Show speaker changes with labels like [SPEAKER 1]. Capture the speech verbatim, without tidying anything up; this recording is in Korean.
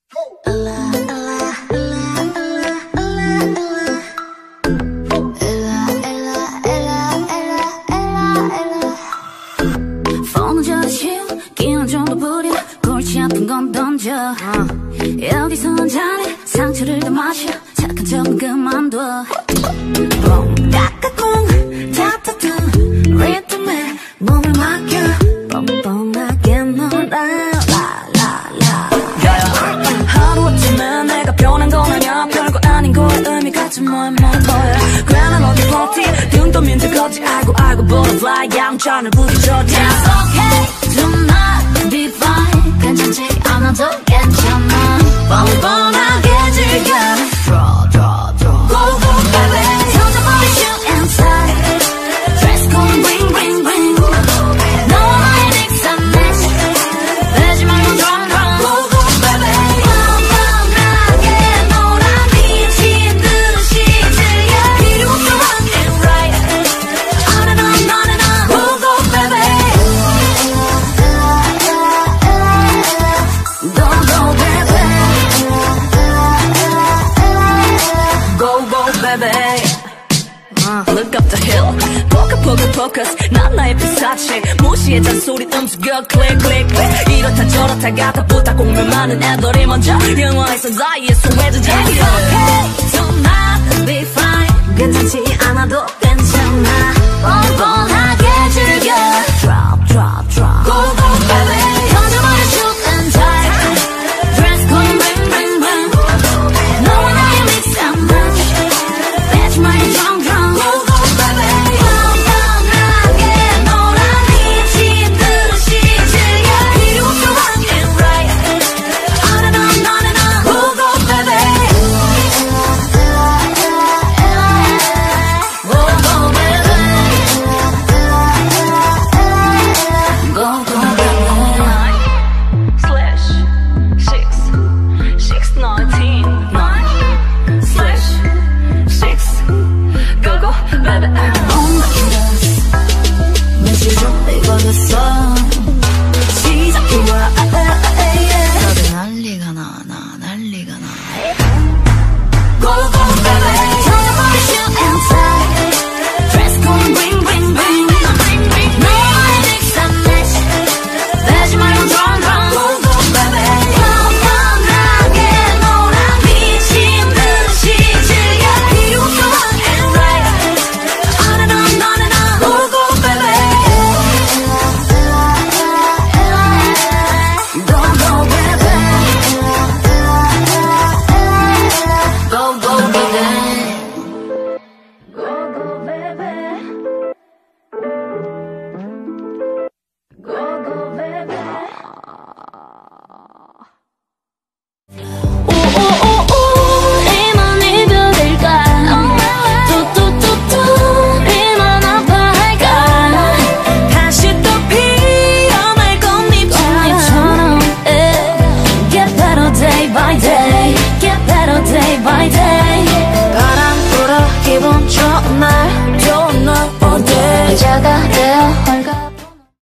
[SPEAKER 1] 폰은 저지우 끼는 정도 부려 골치 아픈 건 던져 여기서는 잘해 상처를 더 마셔 착한 척은 그만둬 뻥 깎아꿍 타타투 리듬에 몸을 맡겨 뻔뻔하게 놀아 라라라 하루 아침에 내가 변한 건 아냐 별거 아닌 거에 의미 같은 뭐야 뭐 뭐야 괜한 어디 버티 눈 떠면 득하지 알고 알고 butterfly 양천을 부딪혔지 It's okay do not be fine 괜찮지 않아도 괜찮아 뻔뻔하게 즐겨 Draw draw draw Go go baby 터져버린 shoot inside Dress code bring bring bring 너와 나의 mix and match 내지 말고 drum drum Go go baby 뻔뻔하게 놀아 미친 듯이 즐겨 필요 없어 rock and right On and on on and on Go go baby Go go baby Go go baby uh, Look up the hill Focus focus focus 난 나의 피사체 무시해 잔소리 움직여 click click click 이렇다 저렇다 가다 보다 공면 많은 애들이 먼저 영화에서 나의 소외주자 It's okay to not be fine 괜찮지 않아도 괜찮아 뻔뻔하게 즐겨 Drop drop drop Go go baby 던져버려 shoot and dive Dress code bring bring bring 너와 나의 mix and match 빼지 말고 drum drum Go go baby 뻔뻔하게 놀아 미친 듯이 즐겨 필요 없어 rock and right On and on on and on Go go baby Go go baby Go go baby Slash six six nineteen nine slash six Go go baby 뭔가 이랬어 왠지 준비가 됐어 시작이 와 다들 난리가 나나 난리가 나 Go go baby 터져버린 shoot and dive Dress code bring bring bring 너와의 mix and match 빼지 말고 drum drum Go go baby 뻔뻔하게 놀아 미친 듯이 즐겨 필요 없어 rock and right On and on on and on Go go baby Go go baby Go go baby Go go baby Go go baby 오오오오 이만 이별일까 뚜뚜뚜뚜 이만 아파할까 다시 또 피어날 꽃잎처럼 Get better day by day Get better day by day 바람 불어 기분 좋은 날 좋은 날 어때 의자가 되어